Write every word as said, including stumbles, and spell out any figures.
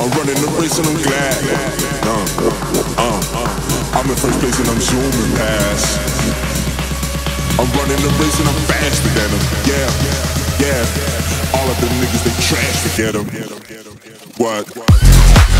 I'm running the race and I'm glad. Uh, uh, I'm in first place and I'm zooming past. I'm running the race and I'm faster than them. Yeah, yeah. All of them niggas, they trash to get them. What?